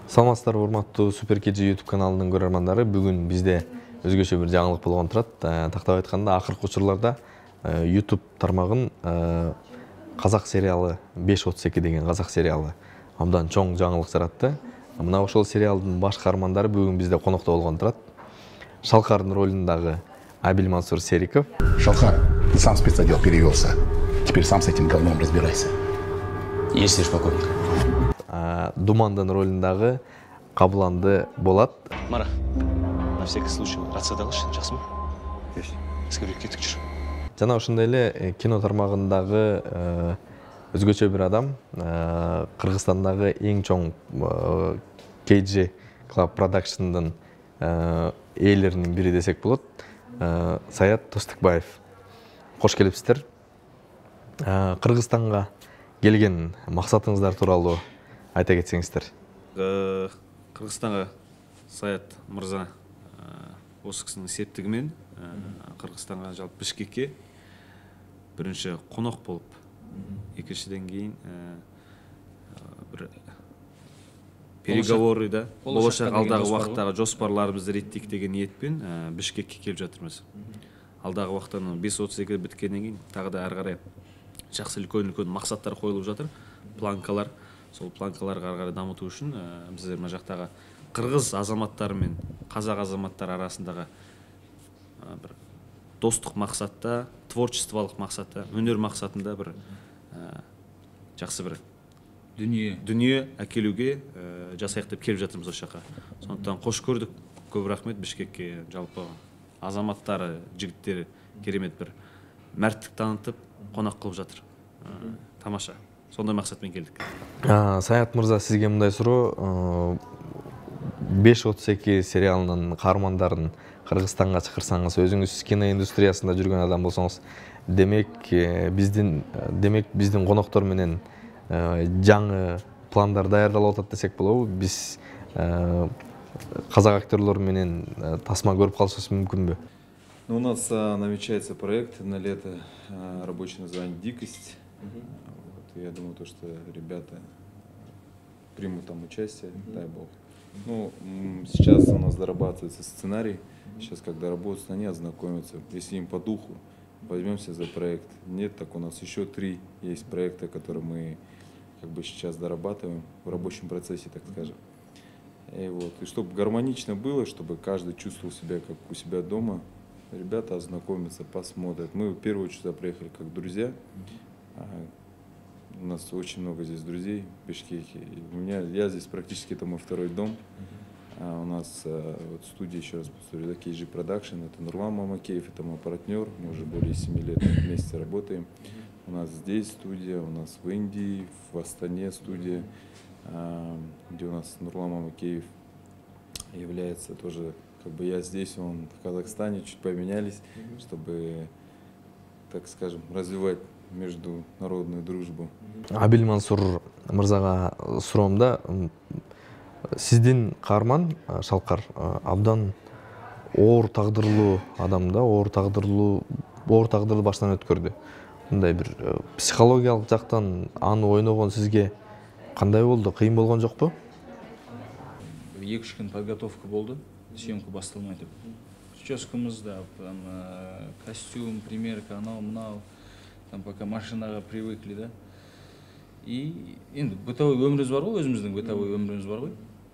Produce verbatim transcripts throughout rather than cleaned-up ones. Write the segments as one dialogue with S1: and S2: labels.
S1: Саламатсыздар, урматтуу Супер Кеджи YouTube каналынын көрөрмандары. Бүгүн бизде өзгөчө бир жаңылык болгон турат. Тактап айтканда, акыркы учурларда YouTube тармагын казак сериалы беш отуз эки деген казак сериалы абдан чоң жаңылык жаратты. Мына ошол сериалдын баш каармандары бүгүн бизде конокто болгон турат. Шалкардын ролундагы Абил Мансур Сериков.
S2: Шалкар, ты сам в спецотдел перевелся. Теперь сам с этим говном разбирайся.
S3: Есть лишь покойник.
S1: Думандын ролундагы Кабыланды Болат.
S3: Мара, на всякий случай рация алышсың, жакшымы? Эскербек кетип жүр.
S1: Жана ошондой эле кино тармагындагы өзгөчө бир адам, Кыргызстандагы эң чоң кей джи Club Production'дын ээлеринин бири десек болот, Саят Тостукбаев. Кош келипсиздер. Кыргызстанга келген максатыңыздар тууралуу айта кетсеңиздер.
S4: Кыргызстанга Саят мырза осы кісінің септігімен Кыргызстанга жалпы Бишкекке биринчи конок болуп, экинчиден кийин бир переговоры да болошак алдагы убакыттагы жоспарларыбызды реттейик деген ниетпен Бишкекке келип жатырмыз. Алдагы убакытта беш отуз эки биткенден кийин дагы да ары карай жакшы үлкөн-үлкөн максаттар коюлуп жатыр, планкалар. Сол планкаларга ары карай дамытуу үчүн биздер мына жактагы кыргыз азаматтары менен казак азаматтары арасындагы бир достук максатта, творчестволук максатта, өнөр максатында бир жакшы бир дүнүйө дүнүйө акелүүгө жасайык деп келип жатырмыз ошол жака. Сондуктан кош көрдүк. Көп рахмет Бишкекке. Жалпы азаматтары, жигиттери керемет бир мәрттик танытып, конок кылып жатыр. Тамаша. Сондай максатмен келдик.
S1: Саят мырза, сизге мындай суроо. беш отуз эки сериалынын каармандарын Кыргызстанга чакырсаңыз, өзүңүз кино индустриясында жүргөн адам болсоңуз, демек биздин демек биздин коноктор менен жаңы пландар даярдалып атат десек болобу? Биз казак актерлор менен тасма көрүп калышыбыз мүмкүнбү?
S5: Ну, у нас а, намечается проект на лето, а, рабочее название «Дикость». Uh-huh. Вот, я думаю, то, что ребята примут там участие, uh-huh. дай бог. Ну, сейчас у нас дорабатывается сценарий. Uh-huh. Сейчас, когда работают, они ознакомятся. Если им по духу, возьмемся за проект. Нет, так у нас еще три есть проекта, которые мы как бы сейчас дорабатываем в рабочем процессе, так скажем. И вот, и чтобы гармонично было, чтобы каждый чувствовал себя как у себя дома. Ребята ознакомятся, посмотрят. Мы в первую очередь сюда приехали как друзья. А, у нас очень много здесь друзей в Бишкеке. И у меня, я здесь практически это мой второй дом. А у нас а, вот студия, еще раз повторю, кей джи Production, это Нурлан Мамакеев, это мой партнер. Мы уже более семи лет вместе работаем. У нас здесь студия, у нас в Индии, в Астане студия, а, где у нас Нурлан Мамакеев является тоже. Как бы я здесь, он в Казахстане, чуть поменялись, mm-hmm. чтобы, так скажем, развивать международную дружбу.
S1: Абил Мансур мырзага суроомда, сиздин каарман Шалкар абдан оор тагдырлуу адам да, оор тагдырлуу, оор тагдырды баштан өткөрдү. Мындай бир психологиялык жактан аны ойногон сизге кандай болду? Кыйын болгон жокпу?
S6: эки үч күн подготовка болду. Съемка басталмай деп. Прическамыз да, там костюм, примерка, анау, мынау, там пока машинаға привыкли, да. И енді бытовой өміріміз бар ғой, өзіміздің бытовой өміріміз бар ғой.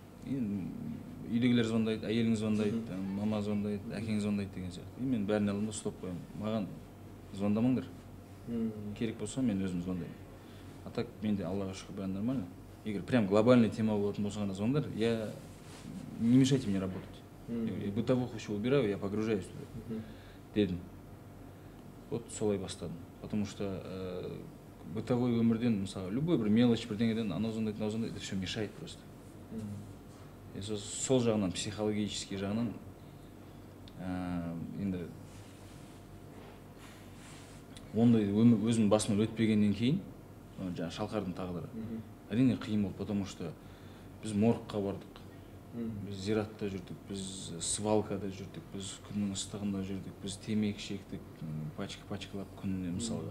S6: Үйдегілер звондайды, әйеліңіз звондайды, мама звондайды, әкеңіз звондайды деген сияқты. И мен бәрін алдым да стоп қоямын. Маған звондамаңдар. Керек болса мен өзім звондаймын. А так менде Аллаға шүкір бәрі нормально. Егер прям глобальный тема болатын болса ғана звондар, я не мешайте мне работать. Mm-hmm. Бытовуху еще убираю, я погружаюсь туда. Mm-hmm. Дедім. Вот солай бастадым. Потому что э, бытовой өмірден, мысалы, любой бір мелочь бірдеңеден анау звондайды, мынау звондайды, это все мешает просто. Mm-hmm. И сол, сол жағынан, психологический жағынан енді ондай өзімнің басымнан өтпегеннен кейін, жаңағы Шалқардың тағдыры, әрине қиын болды, потому что біз моргқа бардық. Біз зиратта жүрдік, біз свалкада жүрдік, біз күннің ыстығында жүрдік, біз темекі шектік, пачка-пачкалап күніне мысалға.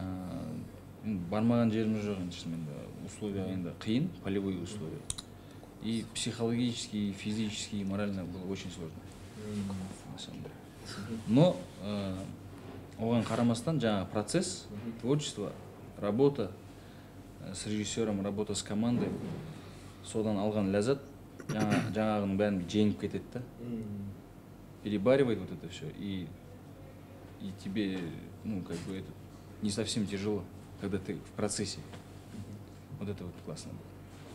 S6: Бармаған жеріміз жоқ, енді условия енді қиын, полевой условия. И психологически, и физически, и морально было очень сложно. На самом деле. Но э, оған қарамастан жаңағы процесс, творчество, работа э, с режиссером, работа с командой, содан алған ләззат жаңа, жаңағының бәрін жеңіп кетеді да. Перебаривает вот это все, и, и тебе, ну, как бы, это не совсем тяжело, когда ты в процессе. Вот это вот классно было.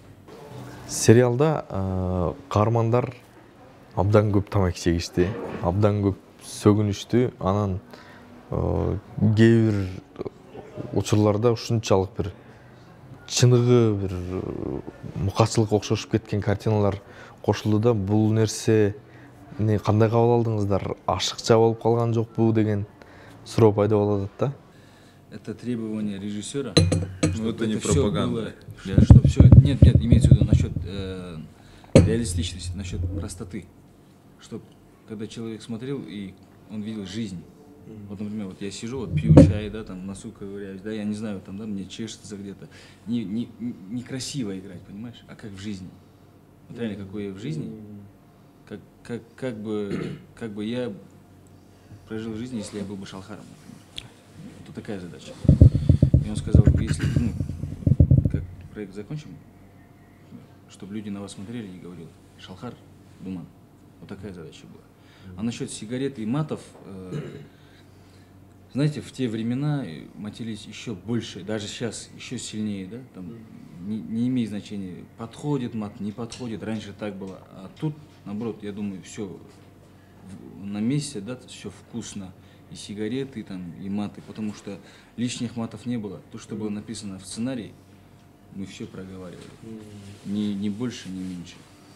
S1: Сериалда ә, қармандар абдан көп тамақ шегішті, абдан көп сөгінішті, анан ә, кейбір учурларда ушунчалык бир чыныгы бир мукачылыкка окшошуп кеткен картиналар кошулду да. Бул нерсени кандай кабыл алдыңыздар? Ашыкча болуп калган жокпу деген суроо пайда болуп атат да.
S6: Это требование режиссера.
S5: Ну, это не пропаганда.
S6: Было, что все, нет, нет, имеется в виду насчет э, реалистичности, насчет простоты. Что когда человек смотрел и он видел жизнь. Вот, например, вот я сижу, вот пью чай, да, там носу ковыряюсь, да, я не знаю, там, да, мне чешется где-то. Не, не, не красиво играть, понимаешь, а как в жизни. Вот реально, какой я в жизни, как, как, как, бы, как бы я прожил жизнь, если я был бы Шалхаром, например. Вот такая задача. И он сказал, если, ну, как проект закончим, чтобы люди на вас смотрели и говорили: Шалхар, Думан. Вот такая задача была. А насчет сигарет и матов, э, знаете, в те времена матились еще больше, даже сейчас еще сильнее, да, там не, не имеет значения, подходит мат, не подходит, раньше так было. А тут, наоборот, я думаю, все на месте, да, все вкусно. И сигареты, там, и маты, потому что лишних матов не было. То, что было написано в сценарии, мы все проговаривали. Ни, ни больше, ни меньше.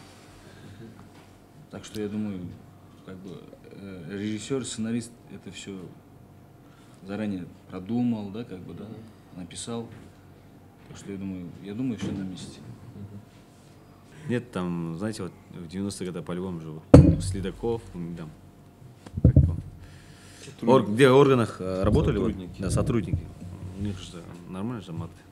S6: Так что я думаю, как бы э, режиссер, сценарист это все заранее продумал, да, как бы, да, написал. Так что я думаю, я думаю, все на месте.
S4: Нет, там, знаете, вот в девяностые годы по-любому же Следаков, там, как он, Ор, где в органах э, работали?
S5: Сотрудники.
S4: Вот, да, сотрудники. У них же нормально же маты.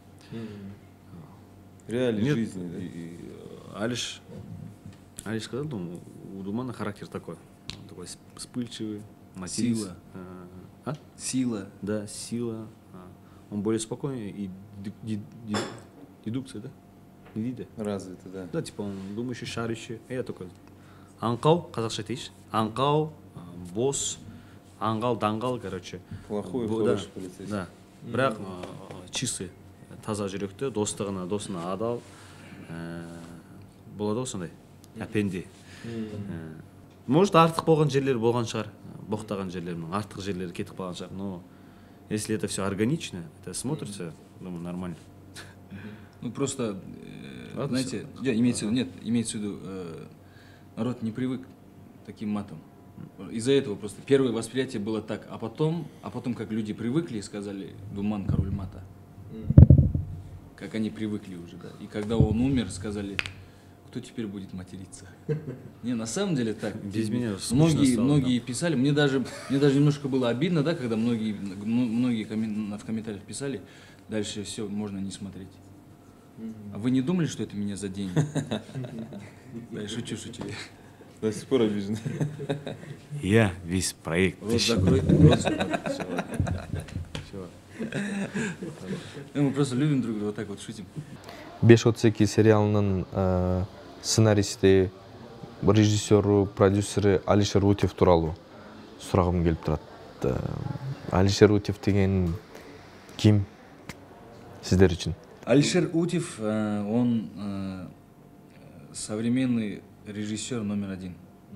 S5: Реалии
S4: Нет,
S5: жизни, да?
S4: и, и, Алиш, Алиш сказал, ну, у Думана характер такой. Он такой вспыльчивый, матерись.
S6: Сила.
S4: А, а?
S6: Сила.
S4: Да, сила. А. Он более спокойный и ди- ди- ди- дедукция, да? Не вида.
S5: Развито, да.
S4: Да, типа он думающий, шарящий. А я такой. Аңқау, қазақша айтайыншы. Аңқау, а, бос, аңғал, даңғал, короче.
S5: Плохой и
S4: Бу-
S5: хороший
S4: да,
S5: полицейский.
S4: Да. Бірақ а, чистый, таза жүректі, достығына, досына адал. ә, Болады ғой сондай, әпенде. Ә, Может, артық болған жерлер болған шығар, боқтаған жерлерінің, артық жерлері кетіп қалған шығар. Но если это все органично, это смотрится, думаю, нормально.
S6: Ну просто, э,
S4: Ладно,
S6: знаете, я, имеется в виду, нет, имеется в виду, э, народ не привык к таким матам. Из-за этого просто первое восприятие было так, а потом, а потом как люди привыкли и сказали: Думан король мата. Как они привыкли уже, да. И когда он умер, сказали: кто теперь будет материться? Не, на самом деле так.
S4: Без меня скучно
S6: Многие,
S4: стало,
S6: многие писали, мне даже, мне даже немножко было обидно, да, когда многие, многие коммен- в комментариях писали: дальше все, можно не смотреть. А вы не думали, что это меня заденет? Да, я шучу, шучу.
S5: До сих пор обижен.
S4: Я весь проект.
S6: Рот закрой, рот закрой. Всё. Мы просто любим друг друга, вот так вот шутим.
S1: беш отуз эки сериалынын ә, сценаристи, режиссеру, продюсери Алишер Утев тууралуу сурагым келип турат. Ә, Алишер Утев деген ким сиздер үчүн?
S6: Алишер Утев, э, он э, современный режиссер номер один.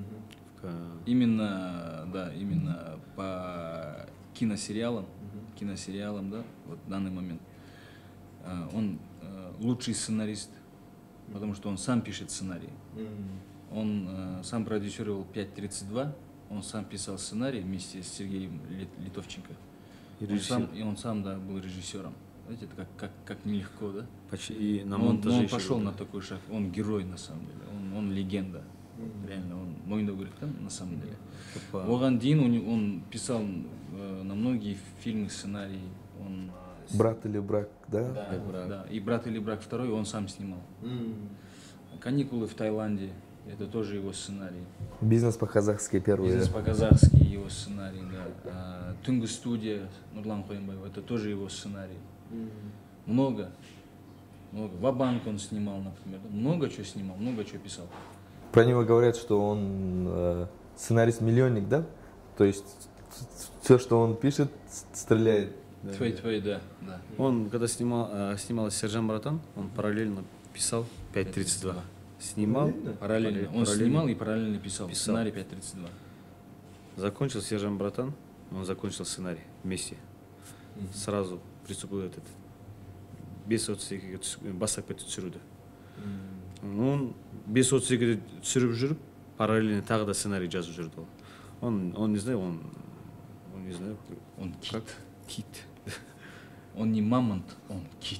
S6: Именно, да, именно по киносериалам, киносериалам, да, вот в данный момент. Э, Он э, лучший сценарист, потому что он сам пишет сценарий. Он э, сам продюсировал пять тридцать два, он сам писал сценарий вместе с Сергеем Лит- Литовченко.
S4: И
S6: Он
S4: режиссер.
S6: сам, и он сам, да, был режиссером. Знаете, это как, как, как нелегко, да?
S4: Почти и на
S6: Но он,
S4: монтаже
S6: но он
S4: еще
S6: пошел
S4: был.
S6: на такой шаг, он герой на самом деле, он, он легенда. Реально, он мойындау керек, да, на самом деле.
S4: По-
S6: Оған дейін он, он писал э, на многие фильмы сценарии. Он,
S1: Брат или брак, да?
S6: да, да, и «Брат или брак» второй он сам снимал. «Каникулы в Таиланде». Это тоже его сценарий.
S1: Бизнес по-казахски первый.
S6: «Бизнес по-казахски» его сценарий, да. А, «Түнгі студия» Нурлан Коенбаев, это тоже его сценарий. Много. Много. «Ва-банк» он снимал, например. Много чего снимал, много чего писал.
S1: Про него говорят, что он э, сценарист-миллионник, да? То есть все, что он пишет, стреляет.
S6: Твой, твой, да, да.
S4: Он, когда снимал, э, снималась «Сержант Братан», он параллельно писал пять тридцать два. Снимал,
S6: Параллельно. Он
S4: параллельно.
S6: снимал и параллельно писал.
S4: Писал.
S6: Сценарий пять тридцать два.
S4: Закончил «Сержант Братан», он закончил сценарий вместе. Сразу приступил этот бес отыз екіге бастапқа түсіруді. Он бес отыз екіде түсіріп жүріп, параллельно тағы да сценарий жазып жүрді. Он, он не знаю, он, он не знаю.
S6: Он кит.
S4: Как? Кит.
S6: Он не мамонт, он кит.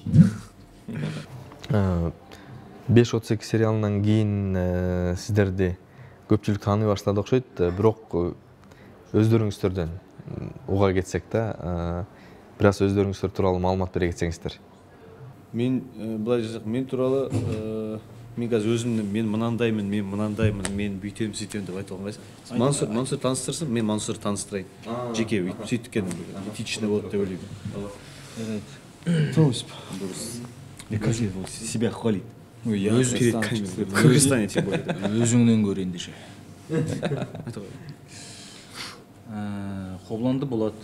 S1: беш отыз эки сериалынан кейін сіздерді көпчүлүк тааный баштады окшойт, бирок өздөрүңүздөрдөн уга кетсек да, бир аз өздөрүңүздөр тууралуу маалымат бере кетсеңиздер.
S4: Мен былай жазсақ, мен туралы мен қазір өзімді мен мынандаймын, мен мынандаймын, мен бүйтемін, сөйтемін деп айта алмайсың. Мансұр, Мансұр таныстырсын, мен Мансұр таныстырайын. Жеке сөйткен этично болады деп ойлаймын. Дұрыс. Мне кажется, он себя хвалит. Өзі керек камера. Кыргызстане тем более.
S6: Өзіңнен көрейін деше. Қобланды Болат.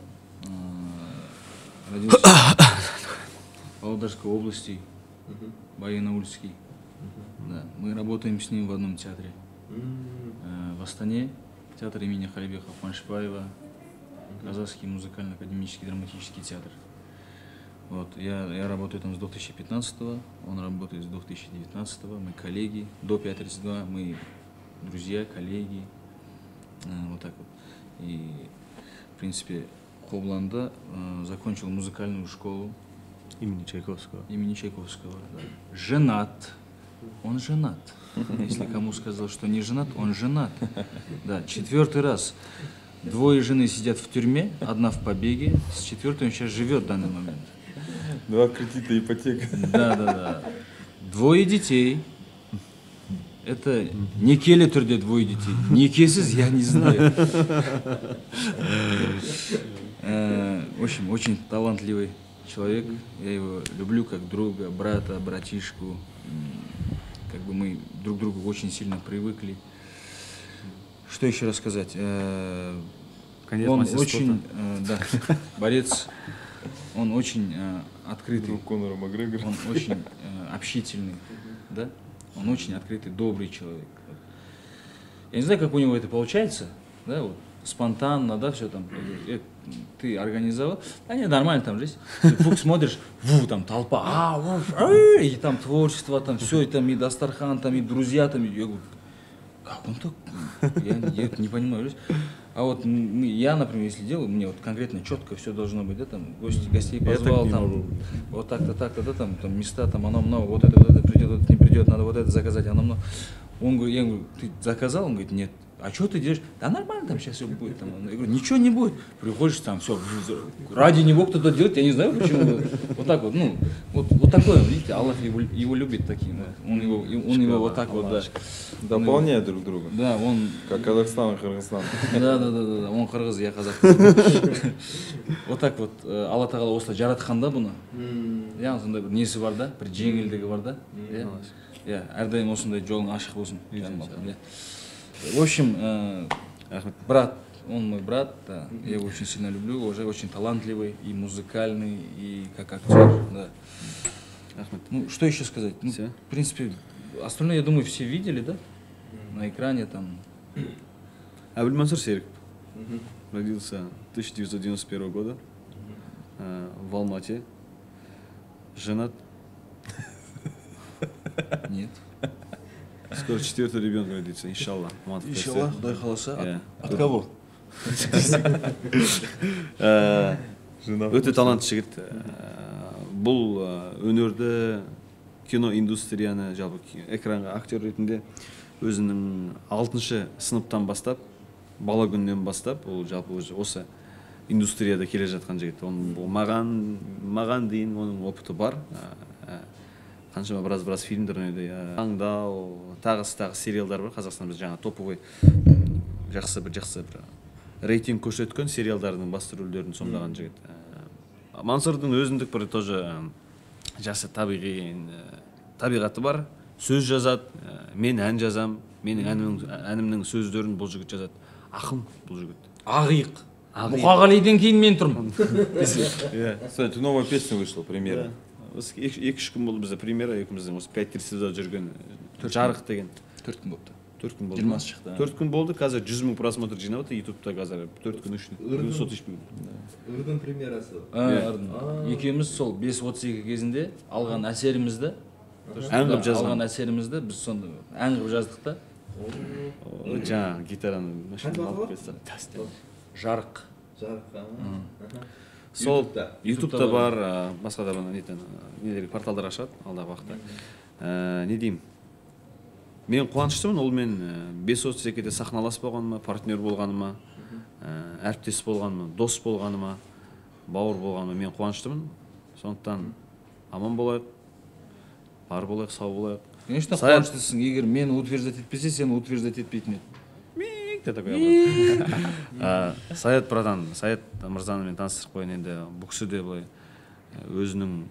S6: Родился в Павлодарской области, Баянаульский. Да, мы работаем с ним в одном театре. В Астане, театр имени Халибека Кубанышбаева, Казахский музыкально-академический драматический театр. Вот, я, я работаю там с две тысячи пятнадцатого, он работает с две тысячи девятнадцатого, мы коллеги, до пять тридцать два мы друзья, коллеги, вот так вот. И, в принципе, Қобланда э, закончил музыкальную школу
S4: имени Чайковского.
S6: Имени Чайковского, да. Женат. Он женат. Если кому сказал, что не женат, он женат. Да, четвертый раз. Двое жены сидят в тюрьме, одна в побеге, с четвертой он сейчас живет в данный момент.
S5: Два кредита, ипотека.
S6: Да, да, да. Двое детей. Это не келе түрде двое детей. Некесіз, я не знаю. В общем, очень талантливый человек. Я его люблю как друга, брата, братишку. Как бы мы друг к другу очень сильно привыкли. Что еще рассказать?
S4: Конец
S6: он очень, да, борец. Он очень открытый.
S5: Конора Макгрегора.
S6: Он очень общительный, да? Он очень открытый, добрый человек. Я не знаю, как у него это получается, да, вот, спонтанно, да, все там, ты организовал, да нет, нормально там жизнь. Ты вдруг смотришь, ву, там толпа, а, уф, а, и там творчество, там все, и там и Дастархан, там и друзья, там, и я говорю, как он так, я, я не понимаю, жизнь. А вот я, например, если делаю, мне вот конкретно четко все должно быть, да, там гости, гостей позвал, там, вот так-то, так-то, да, там, там места, там, оно много, вот это, вот это придет, вот это не придет, надо вот это заказать, оно много. Он говорит, я говорю, ты заказал? Он говорит, нет. А что ты делаешь? Да нормально, там сейчас все будет. Там. Я говорю, ничего не будет. Приходишь, там все, ради него кто-то делает, я не знаю почему. Вот так вот, ну, вот, вот такое, видите, Аллах его, его любит таким, да. Он его, он его вот так вот, да.
S5: Дополняют друг друга.
S6: Да, он...
S5: Как Казахстан и Кыргызстан.
S6: Да, да, да, да, он кыргыз, я казах. Вот так вот, Алла Тағала осылай жаратқан да бұны. Яғни сондай бір несі бар да, бір жеңілдігі бар да. Иә, әрдайым осындай жолың ашық болсын. В общем, э, брат, он мой брат, да, я его очень сильно люблю, уже очень талантливый и музыкальный, и как актер, да. Ну, что еще сказать? Ну, в принципе, остальное, я думаю, все видели, да, на экране там.
S4: Абельмансур Сериков родился тысяча девятьсот девяносто первого года э, в Алмате, женат.
S6: Нет.
S4: Скоро четвертый ребенок родится, иншаллах.
S6: Иншаллах, дай халаса. От кого?
S4: Өте талантты жігіт. Бұл өнерді, кино индустрияны, жалпы экранға актер ретінде өзінің алтыншы сыныптан бастап, бала күннен бастап, ол жалпы осы индустрияда келе жатқан жігіт. Маған, маған дейін оның опыты бар. қаншама біраз біраз фильмдер ойнады. Аңдау, тағысы тағы сериалдар бар Қазақстанда, біз жаңа топовый жақсы бір жақсы бір рейтинг көрсеткен сериалдардың басты рөлдерін сомдаған жігіт. Мансұрдың өзіндік бір тоже жақсы табиғи табиғаты бар. Сөз жазады, мен ән жазам, менің әнімнің сөздерін бұл жігіт жазады. Ақын бұл жігіт.
S6: Ағиық. Мұқағалиден кейін мен тұрмын.
S5: Кстати, новая песня вышла, премьера.
S4: Екі-үш күн болды бізде премьера, екіміздің осы пять тридцатьда жүрген жарық деген.
S6: Төрт күн болыпты.
S4: Төрт күн болды.
S6: жиырмасы шықты.
S4: Төрт күн болды, қазір жүз мың просмотр жинап отыр ютубта қазір. Төрт күн үшін. сот ешпей.
S7: Үрдің премьерасы.
S6: Екеуміз сол бес отыз екі кезінде алған әсерімізді,
S4: ән қылып жазған.
S6: алған әсерімізді біз сонда ән қылып жаздық та.
S4: Жаңа гитараны машина алып кетті.
S6: Жарық.
S7: Жарық.
S4: Сол ютубта бар, басқа да нетен нелер порталдар ашады алдағы уақытта. Не деймін? Мен қуаныштымын, ол мен бес отыз екіде сахналас болғаныма, партнер болғаныма, әріптес болғаныма, дос болғаныма, бауыр болғаныма мен қуаныштымын. Сондықтан аман болайық, бар болайық, сау болайық.
S6: Конечно, қуаныштысың. Егер мені утверждать етпесе, сені утверждать етпейтін еді.
S4: Мик, такой. Саят братан, Саят мырзаны мен таныстырып қойын енді. Бұл кісі де былай өзінің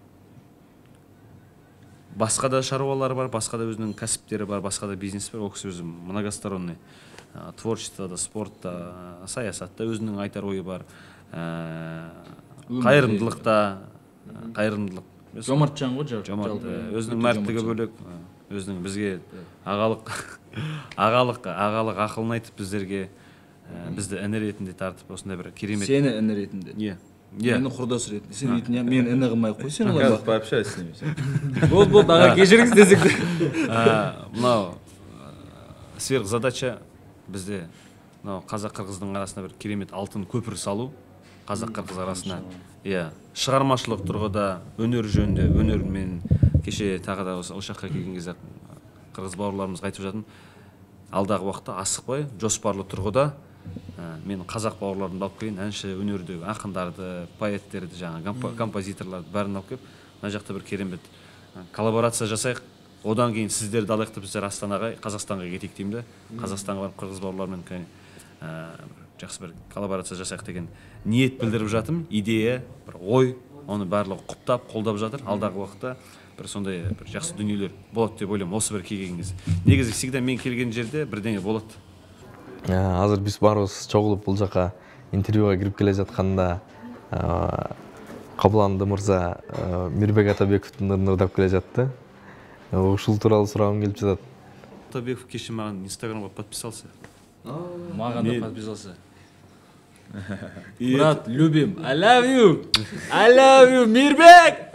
S4: басқа да шаруалары бар, басқа да өзінің кәсіптері бар, басқа да бизнес бар. Ол кісі өзі многосторонний. Творчествода, спортта, саясатта өзінің айтар ойы бар. Қайырымдылықта, қайырымдылық.
S6: Жомарт жан ғой,
S4: жомарт. Өзінің мәрттігі бөлек, өзінің бізге ағалық ағалық ағалық ақылын айтып біздерге бізді іні ретінде тартып осындай бір керемет.
S6: Сені іні ретінде.
S4: Иә.
S6: Мені құрдас ретінде. Сен дейтін, мен іні қылмай қой, сен олай.
S5: Қазір пообщайся с ними.
S6: Болды, болды, аға кешіріңіз десек те.
S4: Мынау сверхзадача бізде мынау қазақ-қырғыздың арасында бір керемет алтын көпір салу. Қазақ-қырғыз арасына. Иә, шығармашылық тұрғыда, өнер жөнінде, өнермен кеше тағы да осы жаққа келген кезде қырғыз бауырларымызға айтып жатырмын. Алдағы уақытта асықпай, жоспарлы тұрғыда мен қазақ бауырларымды алып келейін, әнші өнердегі ақындарды, поэттерді, жаңа композиторларды бәрін алып келіп, мына жақта бір керемет коллаборация жасайық. Одан кейін сіздерді алайық деп біздер Астанаға, Қазақстанға кетейік деймін да. Қазақстанға барып қырғыз бауырлармен жақсы бір коллаборация жасайық деген ниет білдіріп жатым. Идея, бір ой, оны барлығы құптап, қолдап жатыр. Алдағы уақытта бір сондай бір жақсы дүниелер болады деп ойлаймын осы бір келген кезде. Негізі всегда мен келген жерде бірдеңе болады.
S1: Азыр біз барыбыз чогулуп бул жака интервьюга кирип келе жатканда Кабыланды мырза Мирбек Атабековдун ырдап келе жатты. Ушул тууралуу сурагым келип жатат.
S4: Атабеков кеше маған инстаграмга подписался.
S6: Маған да подписался. Брат, любим. I love you. I love you, Мирбек.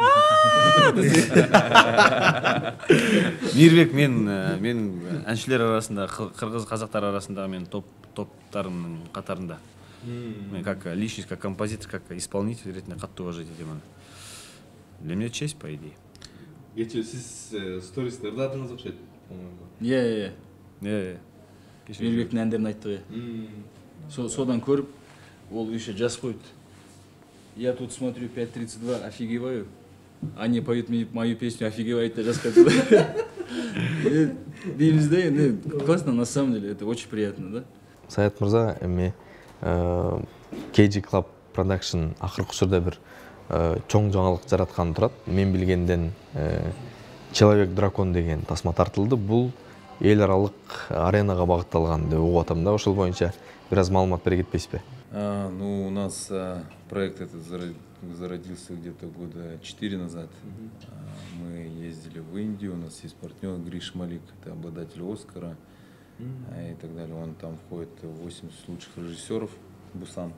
S4: Мирбек мен мен әншілер арасында, қырғыз қазақтар арасында мен топ топтарымның қатарында. Мен как личность, как композитор, как исполнитель ретінде қатты уважать етемін. Для меня честь, по идее.
S7: Кеше сіз стористе ырдадыңыз окшойт, по-моему.
S6: Иә,
S4: иә.
S6: Мирбектің әндерін айттық иә. Содан көріп, ол еще жазып қойды. Я тут смотрю пять тридцать два, офигеваю. Они поют мою песню, офигевает, ты рассказывай. Дейміз да, енді классно, на самом деле, это очень приятно, да?
S1: Саят мырза, эми кей джи Club Production акыркы учурда бир чоң жаңалык жаратканы турат. Мен билгенден Человек-дракон деген тасма тартылды. Бул эл аралык аренага багытталган деп угуп атам да. Ошол боюнча бир аз маалымат бере кетпейсизби?
S5: Ну, у нас а, проект этот зародился где-то года четыре назад. А, мы ездили в Индию, у нас есть партнер Гриш Малик, это обладатель Оскара а, и так далее. Он там входит в восемьдесят лучших режиссеров Бусан.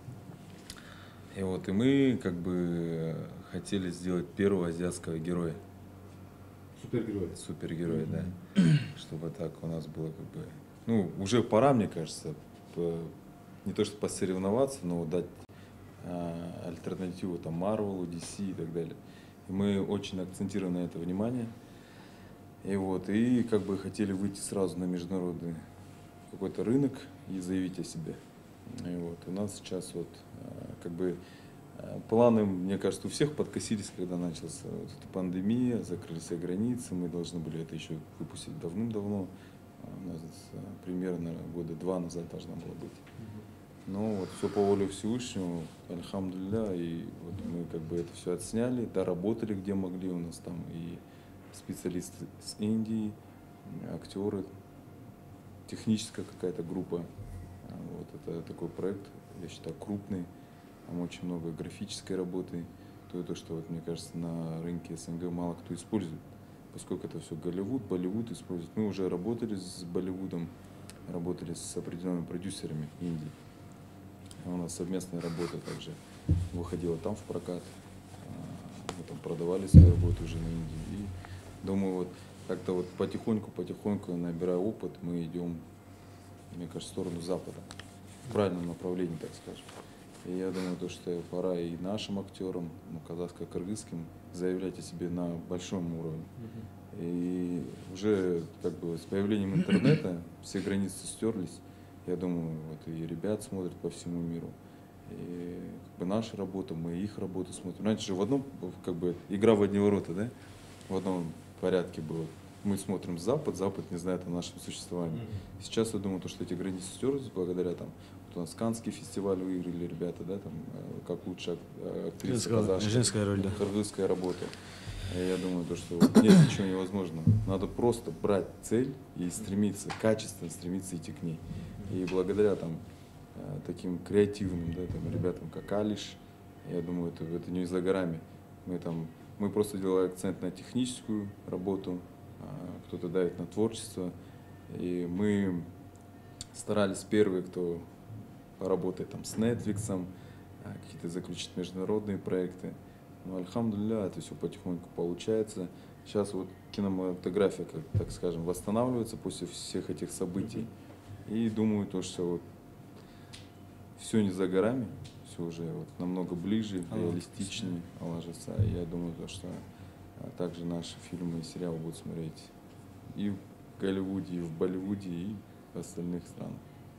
S5: И вот и мы как бы хотели сделать первого азиатского героя.
S7: Супергерой.
S5: Супергерой, mm-hmm. да. Чтобы так у нас было как бы... Ну, уже пора, мне кажется, по, не то что посоревноваться, но дать а, альтернативу там Marvel, ди си и так далее. И мы очень акцентируем на это внимание. И вот, и как бы хотели выйти сразу на международный какой-то рынок и заявить о себе. И вот у нас сейчас вот а, как бы Планы, мне кажется, у всех подкосились, когда началась вот эта пандемия, закрылись все границы. Мы должны были это еще выпустить давным-давно. У нас примерно года два назад должна была быть. Но вот все по воле Всевышнего, альхамдулилля, и вот мы как бы это все отсняли, доработали где могли. У нас там и специалисты с Индии, актеры, техническая какая-то группа. Вот это такой проект, я считаю, крупный. Там очень много графической работы. То, то, что, вот, мне кажется, на рынке СНГ мало кто использует. Поскольку это все Голливуд, Болливуд использует. Мы уже работали с Болливудом, работали с определенными продюсерами Индии. У нас совместная работа также выходила там в прокат. Мы там продавали свою работу уже на Индию. И думаю, вот как-то вот потихоньку-потихоньку, набирая опыт, мы идем, мне кажется, в сторону Запада. В правильном направлении, так скажем. И я думаю, то, что пора и нашим актерам, ну, казахско-кыргызским, заявлять о себе на большом уровне. Mm-hmm. И уже как бы с появлением интернета все границы стерлись. Я думаю, вот и ребят смотрят по всему миру. И как бы наша работа, мы их работу смотрим. Раньше же в одном, как бы, игра в одни ворота, да? В одном порядке было. Мы смотрим Запад, Запад не знает о нашем существовании. Mm-hmm. Сейчас я думаю, то, что эти границы стерлись благодаря там, вот у нас Каннский фестиваль выиграли ребята, да, там, как лучшая актриса казахская,
S4: женская роль, да.
S5: Кыргызская работа. И я думаю, то, что вот нет ничего невозможного. Надо просто брать цель и стремиться, качественно стремиться идти к ней. И благодаря там таким креативным, да, там, ребятам, как Алиш, я думаю, это, это не за горами. Мы там, мы просто делаем акцент на техническую работу, кто-то давит на творчество. И мы старались первые, кто работает там с Netflix, какие-то заключить международные проекты. Но, альхамдулилля, это все потихоньку получается. Сейчас вот кинематография, как, так скажем, восстанавливается после всех этих событий. И думаю, то, что вот все не за горами, все уже вот намного ближе, реалистичнее ложится. И я думаю, то, что также наши фильмы и сериалы будут смотреть и в Голливуде, и в Болливуде, и в остальных странах.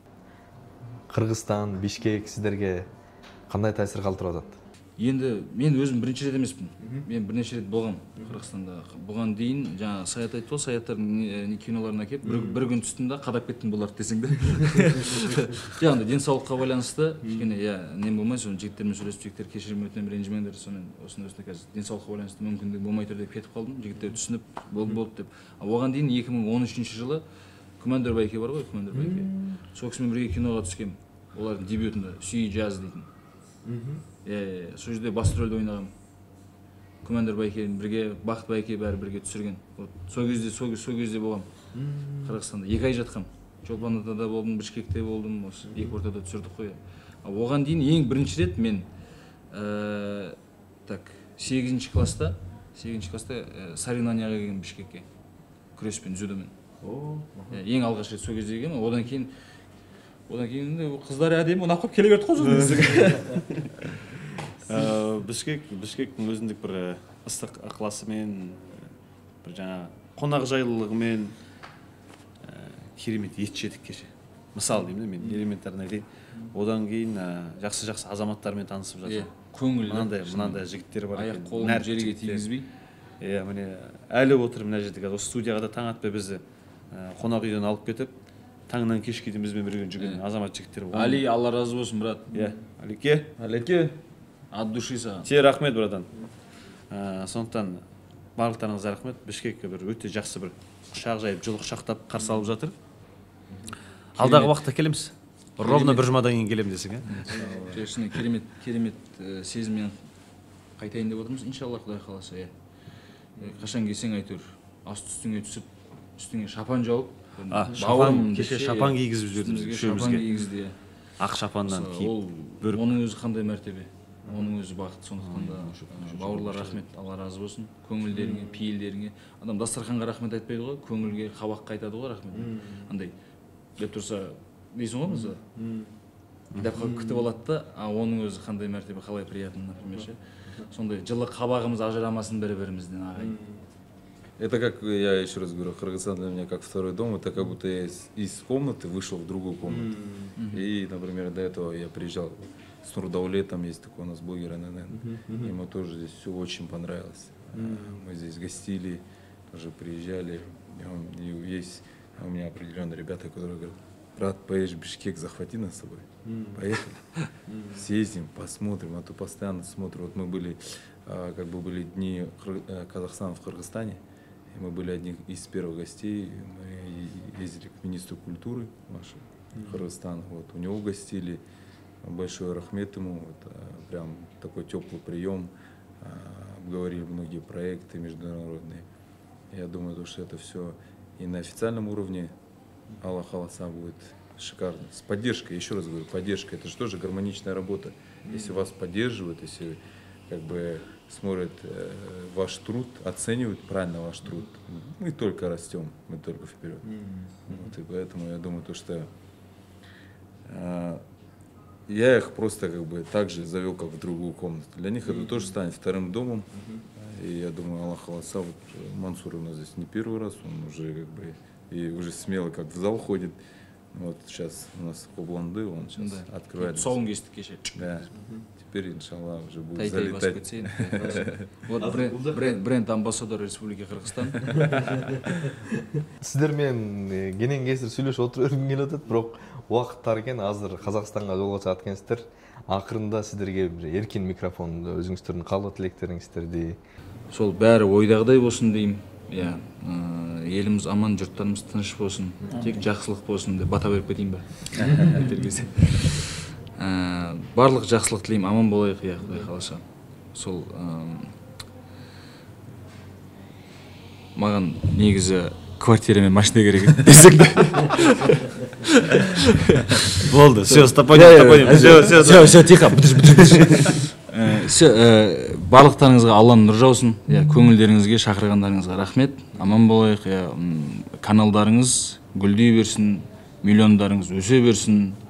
S1: Кыргызстан, Бишкек сіздерге қандай таасир калтырып атат?
S6: Енді мен өзім бірінші рет емеспін. Мен бірнеше рет болғам Қырғызстанда. Бұған дейін жаңа Саят айтты ғой, Саяттардың киноларына келіп бір, бір күн түстім да қадап кеттім бұларды десең де. Жаңағыдай денсаулыққа байланысты кішкене иә нем болмай, соны жігіттермен сөйлесіп, жігіттер кешірім өтінемін, ренжімеңдер, сонымен осындай осындай қазір денсаулыққа байланысты мүмкіндігі болмай тұр деп кетіп қалдым. Жігіттер түсініп болды болды деп. Оған дейін екі мың он үшінші жылы Күмәндір Байке бар ғой, Күмәндір Байке. Сол кісімен бірге киноға түскем. Олардың дебютында Сүй Жаз дейтін. Иә, сол жерде басты рөлді ойнағам. Күмәндір Байкемен бірге, Бақыт Байке бәрі бірге түсірген. Сол кезде, сол кезде болғам Қырғызстанда. Екі ай жатқам. Чолпан Атада болдым, Бішкекте болдым, осы екі ортада түсірдік қой. Оған дейін ең бірінші рет мен так сегізінші класста, сегізінші класста соревнованияға келгенмін Бішкекке. Күреспен, дзюдомен. Ең алғаш рет сол кезде келгенмін. Одан кейін Одан кейін қыздар әдемі ұнап қалып келе берді ғой жүзімізге.
S4: Бішкек, Бішкектің өзіндік бір ыстық ықыласымен, бір жаңа қонақжайлылығымен керемет ет жедік кеше. Мысал деймін де, мен элементарына айтайын. Одан кейін жақсы-жақсы азаматтармен танысып жатыр.
S6: Көңіл.
S4: Мынандай, мынандай жігіттер бар екен.
S6: Аяқ қолын жерге тигізбей.
S4: Иә, міне әлі отыр мына жерде. Осы студияға да таң атпай бізді қонақ үйден алып кетіп, таңнан кешке дейін бізбен бірге жүрген азамат жігіттер бар.
S6: Али, Алла разы болсын, брат.
S4: Иә, Алике.
S6: Алике. От души саған.
S4: Тебе рахмет, братан. Сондықтан барлықтарыңызға рахмет. Бішкекке бір өте жақсы бір құшақ жайып, жылы құшақтап қарсы алып жатыр. Алдағы уақытта келеміз. Ровно бір жұмадан кейін келемін десең, ә?
S6: Шешіне керемет, керемет сезіммен қайтайын деп отырмыз. Иншалла, Құдай қаласа, иә. Қашан келсең әйтеуір, асты үстіңе түсіп, үстіңе шапан жауып,
S4: шапан, кеше шапан кигізіп жүрдім
S6: үшеумізге.
S4: Ақ шапаннан киіп,
S6: көріп. Оның өзі қандай мәртебе, оның өзі бақыт. Сондықтан да бауырлар рахмет, Алла разы болсын. Көңілдеріңе, пейілдеріңе. Адам дастарханға рахмет айтпайды ғой, көңілге, қабаққа айтады ғой рахмет. Андай деп тұрса, дейсің ғой бізді? Деп күтіп алады да, оның өзі қандай мәртебе, қалай приятно, например, ше. Сондай жылы қабағымыз ажырамасын бірі-бірімізден, ағай.
S5: Это как, я еще раз говорю, Кыргызстан для меня как второй дом. Это как будто я из, из комнаты вышел в другую комнату. Mm-hmm. И, например, до этого я приезжал с Нурдаулетом есть такой у нас блогер эн эн эн. Ему тоже здесь все очень понравилось. Мы здесь гостили, тоже приезжали. И он, и есть у меня определенные ребята, которые говорят: брат, поедешь в Бишкек, захвати нас с собой. Поехали, съездим, посмотрим, а то постоянно смотрим. Вот мы были, как бы были дни Казахстана в Кыргызстане, и мы были одни из первых гостей. Мы ездили к министру культуры нашего Кыргызстана, вот, у него гостили. Большой рахмет ему, вот, прям такой теплый прием, обговорили многие проекты международные. Я думаю, что это все и на официальном уровне, Аллах Алласа, будет шикарно. С поддержкой, еще раз говорю, поддержка, это же тоже гармоничная работа. Если вас поддерживают, если как бы смотрят э, ваш труд, оценивают правильно ваш труд, мы только растем, мы только вперед. Вот, и поэтому я думаю, то, что э, я их просто как бы так же завел, как в другую комнату. Для них это тоже станет вторым домом. И я думаю, Аллах Алласа, вот Мансур у нас здесь не первый раз, он уже как бы и уже смело как в зал ходит. Вот сейчас у нас Кобланды, он сейчас да. открывает.
S6: Соун кештик кеше.
S5: Да. Теперь, иншаллах, уже будет
S6: Тай-тай
S5: залетать.
S6: Вот бренд, бренд, бренд амбассадор Республики Кыргызстан.
S1: Сиздер менен кенен кесир сүйлөшүп отургум келип атат, бирок убакыттар экен, азыр Казакстанга жолго чыгат экенсиздер. Акырында сиздерге бир эркин микрофон, өзүңүздөрдүн каалоо тилектериңиздерди.
S6: Сол баары ойдагыдай болсун дейм. Я, еліміз аман, жұрттарымыз тыныш болсын, тек жақсылық болсын деп бата беріп кетейін ба? Барлық жақсылық тілеймін, аман болайық, я, Құдай қаласа. Сол маған негізі квартира мен машина керек десек те.
S4: Болды, все, стопоним, стопоним. Все, все,
S6: все, все, тихо, бітір, бітір, бітір. Барлықтарыңызға Алланың нұры жаусын, көңілдеріңізге, шақырғандарыңызға рахмет, аман болайық, каналдарыңыз гүлдей берсін, миллиондарыңыз өсе берсін,